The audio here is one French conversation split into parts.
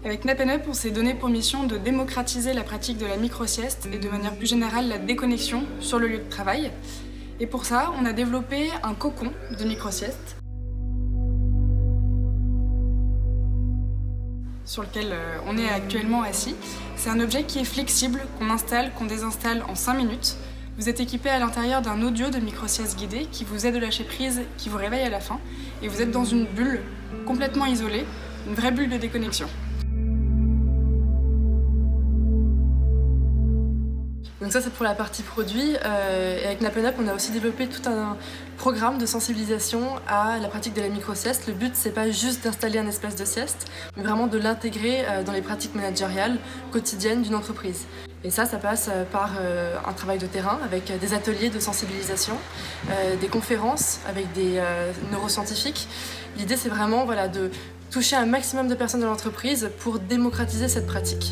Avec Napenup, on s'est donné pour mission de démocratiser la pratique de la micro-sieste et de manière plus générale la déconnexion sur le lieu de travail. Et pour ça, on a développé un cocon de micro-sieste sur lequel on est actuellement assis. C'est un objet qui est flexible, qu'on installe, qu'on désinstalle en 5 minutes. Vous êtes équipé à l'intérieur d'un audio de micro-sieste guidée qui vous aide à lâcher prise, qui vous réveille à la fin. Et vous êtes dans une bulle complètement isolée, une vraie bulle de déconnexion. Donc ça c'est pour la partie produit, et avec Napenup on a aussi développé tout un programme de sensibilisation à la pratique de la micro-sieste. Le but c'est pas juste d'installer un espace de sieste, mais vraiment de l'intégrer dans les pratiques managériales quotidiennes d'une entreprise. Et ça passe par un travail de terrain avec des ateliers de sensibilisation, des conférences avec des neuroscientifiques. L'idée c'est vraiment de toucher un maximum de personnes dans l'entreprise pour démocratiser cette pratique.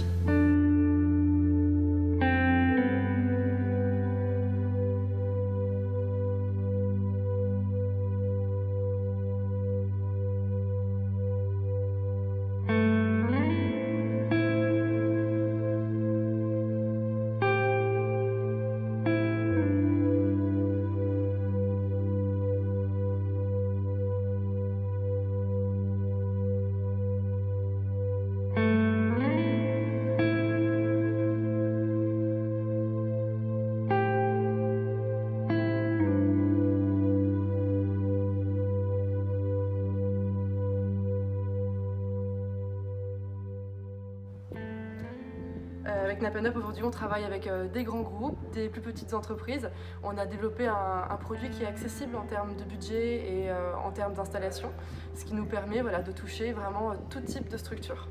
Avec Napenup, aujourd'hui, on travaille avec des grands groupes, des plus petites entreprises. On a développé un produit qui est accessible en termes de budget et en termes d'installation, ce qui nous permet de toucher vraiment tout type de structure.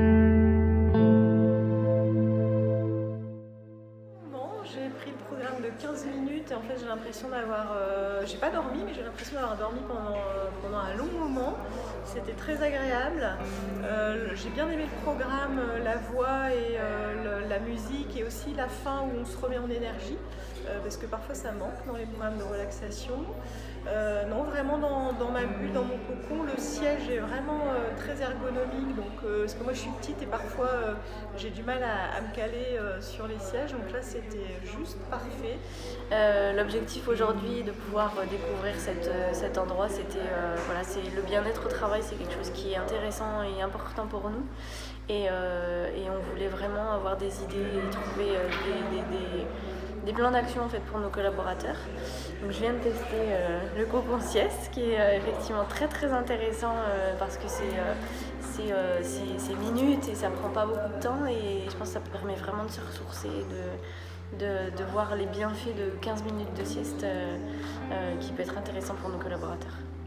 J'ai pris le programme de 15 minutes et en fait j'ai l'impression d'avoir... j'ai pas dormi, mais j'ai l'impression d'avoir dormi pendant un long moment. C'était très agréable. J'ai bien aimé le programme, la voix et la musique et aussi la fin où on se remet en énergie. Parce que parfois ça manque dans les programmes de relaxation. Non, vraiment dans ma bulle, dans mon cocon, le siège est vraiment très ergonomique. Donc, parce que moi je suis petite et parfois j'ai du mal à me caler sur les sièges. Donc là c'était juste parfait. L'objectif aujourd'hui de pouvoir découvrir cet endroit, c'était c'est le bien-être au travail, c'est quelque chose qui est intéressant et important pour nous. Et on voulait vraiment avoir des idées et trouver des plans d'action en fait pour nos collaborateurs. Donc je viens de tester le cocon sieste qui est effectivement très intéressant parce que c'est minutes et ça prend pas beaucoup de temps et je pense que ça permet vraiment de se ressourcer, de voir les bienfaits de 15 minutes de sieste qui peut être intéressant pour nos collaborateurs.